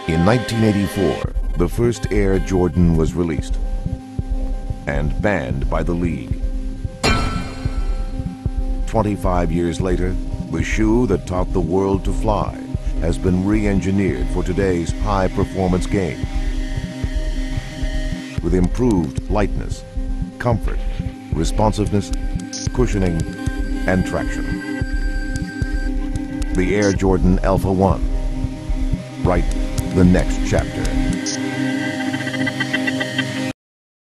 In 1984, the first AirJordan was released and banned by the league. 25 years later, the shoe that taught the world to fly has been re-engineered for today's high-performance game. With improved lightness, comfort, responsiveness, cushioning, and traction. The AirJordan Alpha 1. Write the next chapter.